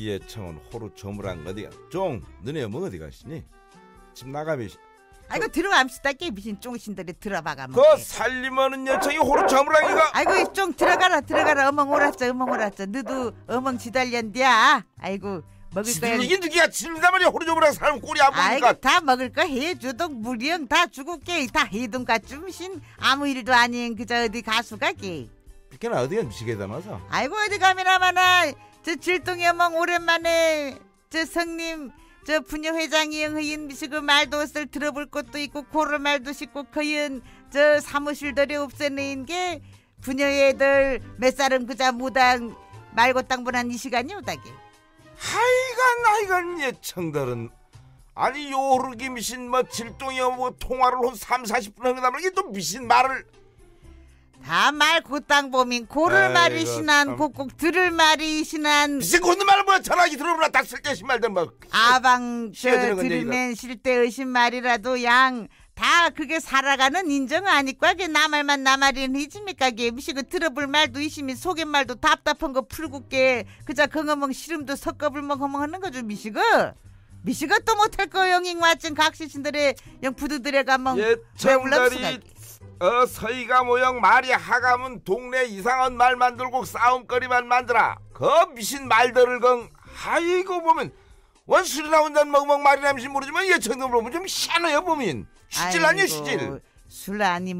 이해청은 호루 저물한 어디가 쫑 너네 어머 어디 가시니? 집 나가면 아이고 들어갑시다. 게 미신 쫑신들이 들어봐가 그 살림하는 여청이 호루 저물한이가 아이고 쫑 들어가라 어멍 오랐죠. 너도 어멍 지달련디야. 아이고 먹을 거야. 이게 누구야 진다 말이야. 호루 저물한 사람 꼴이 안 보니까. 아이고 다 먹을 거 해주동 무령 다 주고게 다 해둔가 좀신 아무 일도 아닌 그저 어디 가수가게. 그게나 어디가 미치게 다나서. 아이고 어디 가면아마나 저 질동이 어멍 오랜만에 저 성님 저 부녀회장이 영의인 미시고 말도 옷을 들어볼 것도 있고 고를 말도 싶고 거연 저 사무실들이 없애내인 게 부녀애들 몇 사람 그자 무당 말고 땅분한 이 시간이 오다게. 하이간 예청들은 아니 요르기 미신 뭐 질동이 뭐 통화를 한 3-40분 한다면 이게 또 미신 말을 다 말 곧땅 보민 고를 말이시난 꼭꼭 들을 말이시난 미신 고는 말을 뭐야. 전화기 들어보라 딱 쓸데없이 말들 뭐 아방 저 들으면 실데없이 말이라도 양 다 그게 살아가는 인정 아니까 게 나 말만 나 말이는 이집니까 게 미시고 들어볼 말도 이시면 속갯말도 답답한 거 풀고 게 그자 긍어멍 시름도 섞어불멍 허멍하는 거죠 미시고 또 못할 거 영잉 왔진 각시신들의 영 부두들의 가멍 예청들이 서희가 모형 말이 하가면 동네 이상한 말 만들고 싸움거리만 만들어 그 미신 말들을 아이고 보면 원술이나 혼자 먹으면 말이 남지 모르지만 예청들 보면 좀 희한해요 보면 시질 아니야 시질. 술 아니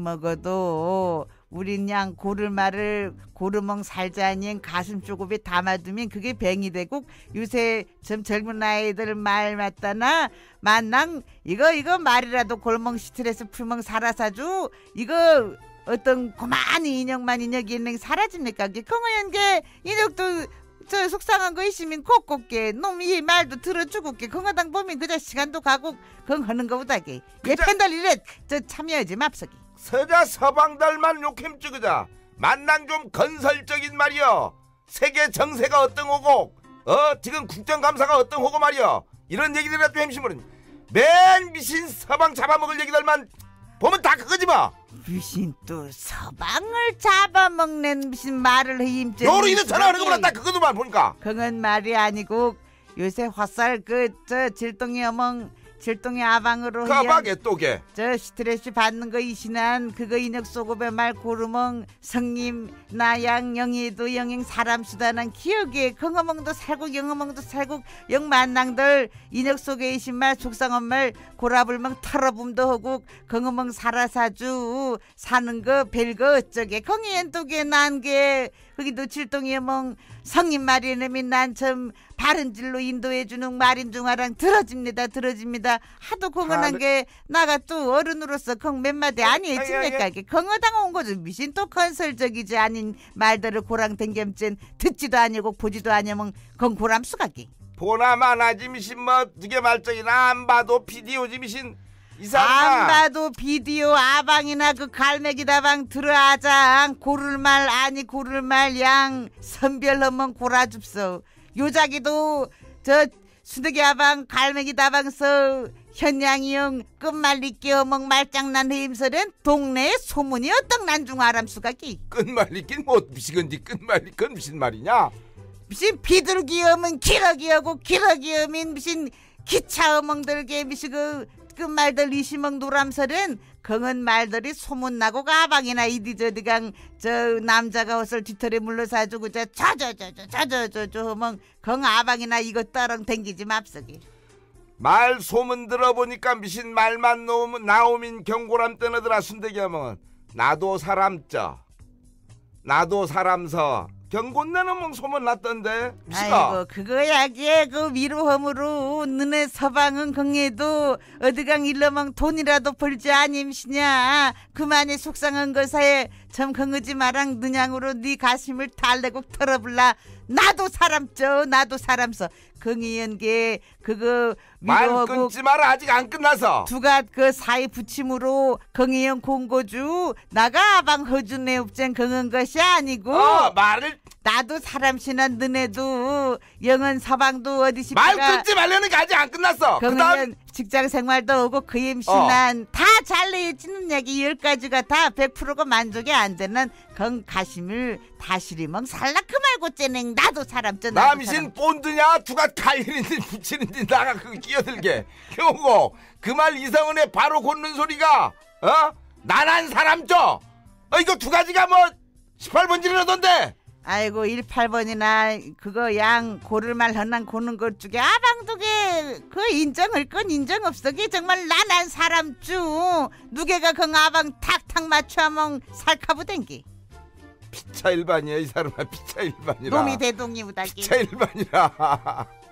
먹어도 우린 양 고를 말을 고르멍 살자니 가슴 조급에 담아두면 그게 병이 되고 요새 좀 젊은 아이들 말 맞다나 만낭 이거 말이라도 골멍 스트레스 풀멍 살아사주 이거 어떤 고만이 인형만 인혁이 있는 사라집니까? 경어연 게 인혁도 저 속상한 거 있으면 꼭꼭게 놈이 말도 들어주고게 건강당 보면 그저 시간도 가고 건하는 거보다게 얘 팬들 이래 저 참여하지 맙석이 서자 서방들만 욕햄 찍으자 만난 좀 건설적인 말이여. 세계 정세가 어떤 호고 지금 국정감사가 어떤 호고 말이여. 이런 얘기들이라도 햄심으로 맨 미신 서방 잡아먹을 얘기들만 보면 다 그거지 뭐. 미신 또 서방을 잡아먹는 미신 말을 힘줘 요로 인해 전화하는 거보다 딱 그거도만 보니까 그건 말이 아니고 요새 화살 저 질동이 어멍 질동이 아방으로 가방에 또게 저 스트레스 받는 거 이신한 그거 인혁 소급의 말 고르멍 성님 나양 영희도 영행 사람 수다난 기억에 긍어멍도 살고 영어멍도 살고 영만낭들 인혁 속에 이신 말 속상한 말 고라불멍 털어붐도 하고 긍어멍 살아사주 사는 거 별거 어쩌게 경이엔 또게 난게 거기도 질동이 어멍 성님 말이네미 난참 바른질로 인도해주는 말인 중화랑 들어집니다. 하도 공헌한 게 나가 또 어른으로서 건 몇 마디 아니했습니까? 건어당 온 거죠. 미신 또 건설적이지 아닌 말들을 고랑 댕겸진 듣지도 아니고 보지도 아니면 건 고람수가기. 보나만 하지 미신 뭐 두개 말적이나 안 봐도 비디오지 미신 이상하. 안 봐도 비디오 아방이나 그 갈매기다방 들어아장 고를 말 아니 고를 말 양 선별하면 고라줍소. 요자기도 저 수덕이 아방 갈매기 다방서 현양이형 끝말잇기 어멍 말장난 해임설엔 동네에 소문이 어떤 난중 아람수가기. 끝말잇긴 뭐 미시건지 끝말잇건 무슨 말이냐. 무슨 비둘기 어멍 기러기 하고 기러기 어민 무슨 기차 어멍들게 미시그 끝말들 이시멍 노람설엔 긍은 말들이 소문나고 가방이나 이디저디강 저 남자가 옷을 뒤털에 물러사주고 저저저저 허멍 경 아방이나 이거 따렁 댕기지 맙석이. 말 소문 들어보니까 미신 말만 나오면 경고람 떠나더라. 순대기 어멍은 나도 사람쪄 나도 사람서 경곤내는 뭐 소문 났던데 미시가. 아이고 그거야게 그 위로함으로 너네 서방은 긍해도 어디강 일러멍 돈이라도 벌지 아님시냐. 그만이 속상한 것에 참 긍하지 마랑 너냥으로 네 가심을 달래고 털어불라. 나도 사람쪄 나도 사람서 긍이연게 그거 말 위로하고 끊지 마라. 아직 안 끝나서 두가 그 사이 붙임으로 긍이연 공고주 나가 아방 허준내 읍쟁 긍은 것이 아니고 말을 나도 사람시나 너네도 영은 서방도 어디시까 말 끊지 말라는 게 아직 안 끝났어. 긍은 직장 생활도 오고 그 임신한 다 잘 내지는 얘기 10가지가 다 100%가 만족이 안 되는 건 가심을 다시리멍 살라 그 말고 째냉 나도 사람 쩌 나도 남신 본드냐 누가 갈리는지 붙이는지 나가 그 끼어들게 경고 그 말 이성은의 바로 걷는 소리가 난한 사람 쪄 이거 두 가지가 뭐 18번지라던데 아이고 18번이나 그거 양 고를말 헌난 고는 것 중에 아방두개 그 인정할 건 인정 없어게 정말 난한 사람 쭈 누개가 그 아방 탁탁 맞춰멍 살카부댕기 피차 일반이야 이 사람아 피차 일반이라 놈이 대동이무다기 피차 일반이라